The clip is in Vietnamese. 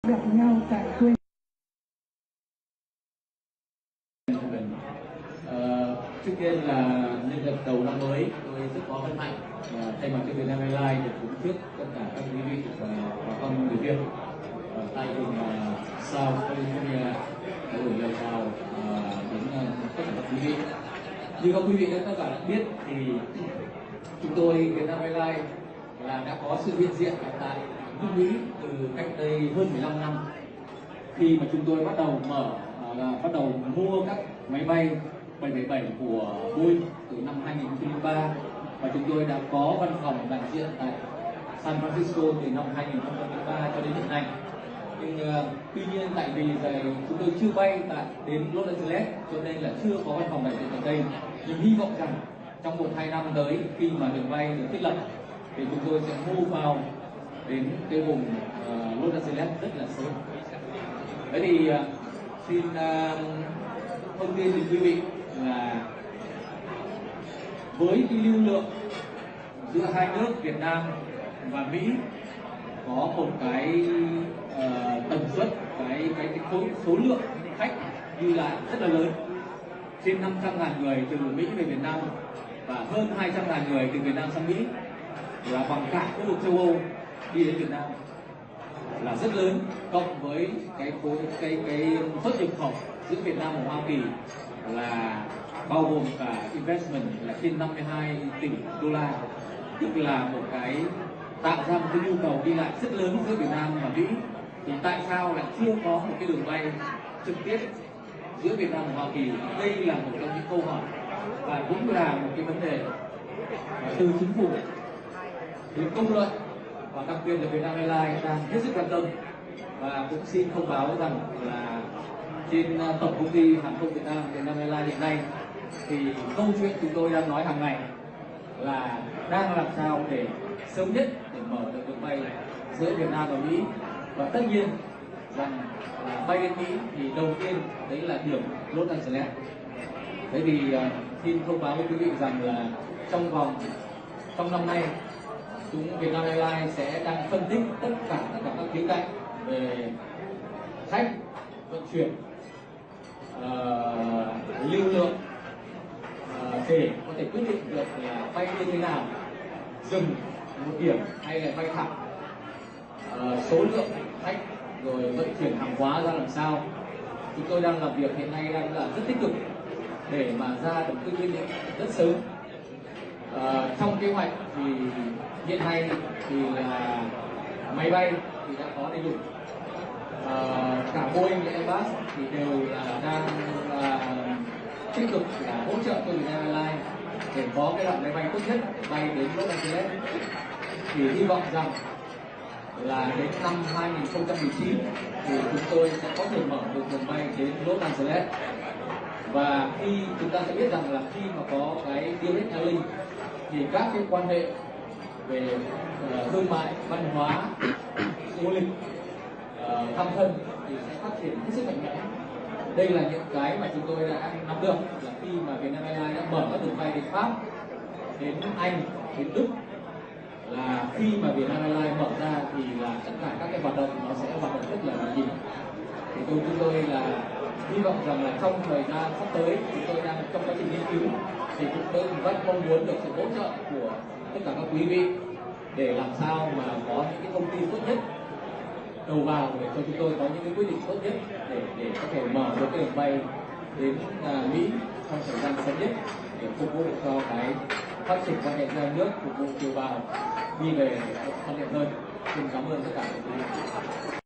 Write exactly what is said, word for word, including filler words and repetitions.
gặp nhau tại quê. Ờ, trước tiên là nhân dịp đầu năm mới, tôi rất có hân hạnh và thay mặt cho Vietnam Airlines được đứng trước tất cả các quý vị và bà con người Việt ở tại vùng uh, South California để gửi lời chào uh, đến uh, tất cả các quý vị. Như các quý vị các bạn đã biết thì chúng tôi Vietnam Airlines là đã có sự hiện diện ở tại nước Mỹ từ cách đây hơn mười lăm năm, khi mà chúng tôi bắt đầu mở uh, bắt đầu mua các máy bay bảy bảy bảy của Boeing từ năm hai nghìn không trăm lẻ ba, và chúng tôi đã có văn phòng đại diện tại San Francisco từ năm hai nghìn không trăm lẻ ba cho đến hiện nay. Nhưng uh, tuy nhiên tại vì là chúng tôi chưa bay tại đến Los Angeles cho nên là chưa có văn phòng đại diện ở đây, nhưng hy vọng rằng trong một hai năm tới khi mà đường bay được thiết lập thì chúng tôi sẽ move vào đến cái vùng uh, Los Angeles rất là sớm. Thế thì uh, xin uh, thông tin đến quý vị là với cái lưu lượng giữa hai nước Việt Nam và Mỹ có một cái uh, tần suất, cái cái, cái số, số lượng khách đi lại rất là lớn, trên năm trăm ngàn người từ Mỹ về Việt Nam và hơn hai trăm ngàn người từ Việt Nam sang Mỹ, là bằng cả khu vực châu Âu đi đến Việt Nam, là rất lớn, cộng với cái khối cái cái xuất nhập khẩu giữa Việt Nam và Hoa Kỳ là bao gồm cả investment là trên năm mươi hai tỷ đô la, tức là một cái tạo ra một cái nhu cầu đi lại rất lớn giữa Việt Nam và Mỹ. Thì tại sao lại chưa có một cái đường bay trực tiếp giữa Việt Nam và Hoa Kỳ? Đây là một trong những câu hỏi và cũng là một cái vấn đề từ chính phủ đến công luận và đặc biệt là Vietnam Airlines đang hết sức quan tâm. Và cũng xin thông báo rằng là trên tổng công ty hàng không Việt Nam, Vietnam Airlines hiện nay thì câu chuyện chúng tôi đang nói hàng ngày là đang làm sao để sớm nhất để mở được đường bay giữa Việt Nam và Mỹ. Và tất nhiên rằng là bay đến Mỹ thì đầu tiên đấy là điểm Los Angeles. Thế thì uh, xin thông báo với quý vị rằng là trong vòng trong năm nay, chúng Vietnam Airlines sẽ đang phân tích tất cả tất cả các khía cạnh về khách, vận chuyển, uh, lưu lượng uh, để có thể quyết định được là bay như thế nào, dừng một điểm hay là bay thẳng, uh, số lượng khách rồi vận chuyển hàng hóa ra làm sao. Chúng tôi đang làm việc hiện nay đang là rất tích cực để mà ra được cái quyết định rất sớm. Uh, trong kế hoạch thì hiện nay thì là máy bay thì đã có đầy đủ, uh, cả Boeing và Airbus thì đều là đang uh, tích cực là hỗ trợ cho Vietnam Airlines để có cái loại máy bay tốt nhất để bay đến Los Angeles. Thì hy vọng rằng là đến năm hai nghìn không trăm mười chín thì chúng tôi sẽ có thể mở được đường bay đến Los Angeles. Và khi chúng ta sẽ biết rằng là khi mà có cái direct airlink thì các cái quan hệ về uh, thương mại, văn hóa, du lịch, uh, thăm thân thì sẽ phát triển hết sức mạnh mẽ. Đây là những cái mà chúng tôi đã nắm được là khi mà Vietnam Airlines đã mở các đường bay đến Pháp, đến Anh, đến Đức, là khi mà Vietnam Airlines mở ra thì là tất cả các cái hoạt động nó sẽ hoạt động rất là nhịp nhịp. Thì tôi chúng tôi là hy vọng rằng là trong thời gian sắp tới, chúng tôi đang trong quá trình nghiên cứu thì chúng tôi rất mong muốn được sự hỗ trợ của tất cả các quý vị để làm sao mà có những cái thông tin tốt nhất đầu vào để cho chúng tôi có những cái quyết định tốt nhất để để có thể mở được cái đường bay đến uh, Mỹ trong thời gian sớm nhất để phục vụ cho cái phát triển quan hệ hai nước, phục vụ kiều bào đi về thuận tiện hơn. Xin cảm ơn tất cả các quý vị.